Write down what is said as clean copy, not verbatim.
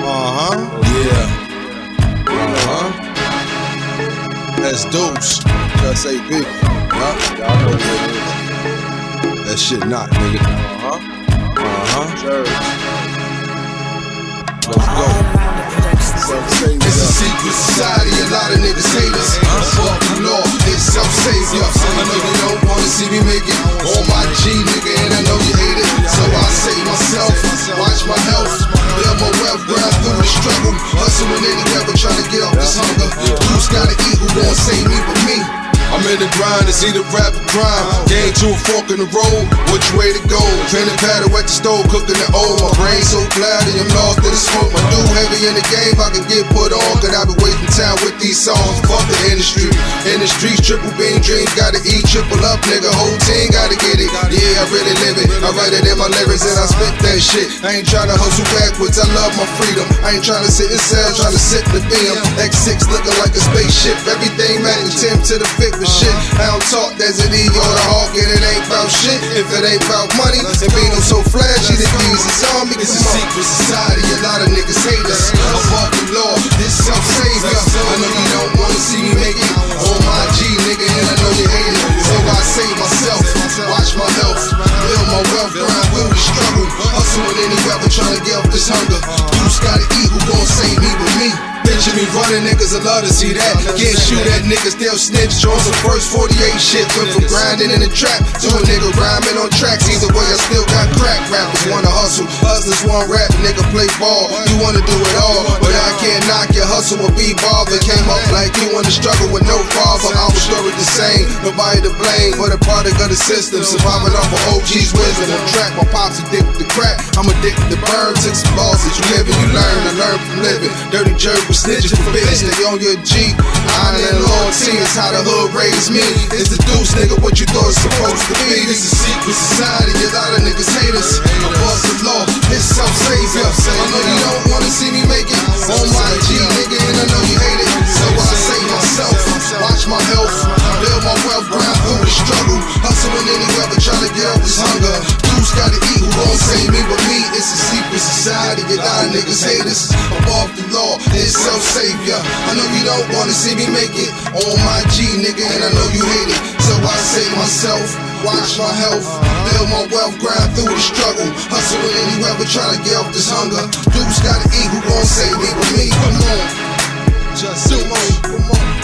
Yeah. That's Jus A.B. Y'all know what it is. That shit not, nigga. Sure. Let's go. It's a secret society, a lot of niggas hate us. Fuck the law, it's self-savior. I know you don't wanna see me make it. On my G, nigga, and I know you hate it. So I save myself, watch my health, build my wealth, grind through the struggle. Hustling anywhere but trying to get off this hunger. Who's gotta eat, who gon' save me but me? I'm in the grind, it's either rap or crime. Game to a fork in the road, which way to go? Pen and paddle at the stove, cooking the old. My brain so cloudy, I'm lost in the smoke. My dude heavy in the game, I can get put on. Cause I been wasting time with these songs. Fuck the industry. In the streets, triple beam dreams, gotta eat, triple up, nigga. Whole team gotta get it. Yeah, I really live it. I write it in my lyrics and I spit that shit. I ain't tryna hustle backwards, I love my freedom. I ain't tryna sit in cell, tryna sit in the beam. X6 looking like a spaceship. Everything man, 10 to the 5th. Shit. I don't talk Desert E or the Hawk, and it ain't about shit. If it ain't about money, and being so flashy, the keys is on me. It's a secret society, a lot of niggas hate us. Above the law, this self-savior. I know you don't wanna see me make it. On my G, nigga, and I know you hate it. So I save myself, watch my health, build my wealth, grind through the struggle. Hustling anywhere but trying to get off this hunger. Who's gotta eat, who gon' save me but me? Picture me running, niggas, I love to see that. Can't shoot at niggas, they'll snitch. Join some first 48 shit. Went from grinding in the trap to a nigga rhyming on tracks. Either way, I still got crack. Rappers wanna hustle, hustlers want rap. Nigga play ball, you wanna do it all, but I can't knock your hustle or be bothered. Came up like you wanna struggle with no father. Our story the same, nobody to blame, but a product of the system. Surviving off of OG's wisdom. On track, my pops addicted to crack, I'm addicted to burn. Took some losses, you live and you learn. I learn from living. Dirty jerk with snitches for bitch, stay on your G. Honor and loyalty is how the hood raised me. It's the deuce, nigga, what you thought it's supposed to be. This is secret society, a lot of niggas hate us. Above the law, it's self-savior. I know you don't wanna see me make it. On my G, nigga, and I know you hate it. So I save myself, watch my health, build my wealth, grind through the struggle. Hustling anywhere but trying to get off this hunger. Dudes gotta eat, who gon' save me but me? It's a secret society, a lot of niggas hate us. Above the law, it's self-savior. I know you don't wanna see me make it. On my G, nigga, and I know you hate it. So I save myself, watch my health, build my wealth, grind through the struggle. Hustling anywhere but trying to get off this hunger. Dudes gotta eat, who gon' save me but me? Come on, just come on.